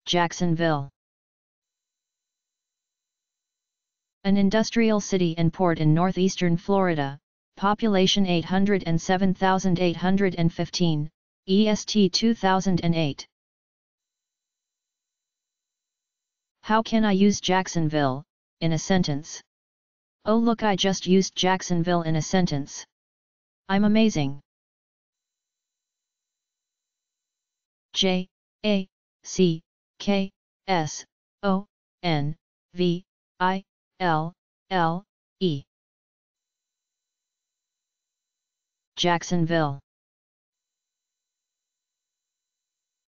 Jacksonville. An industrial city and port in northeastern Florida, population 807,815, EST 2008. How can I use Jacksonville in a sentence? Oh look, I just used Jacksonville in a sentence. I'm amazing. Jacksonville. Jacksonville.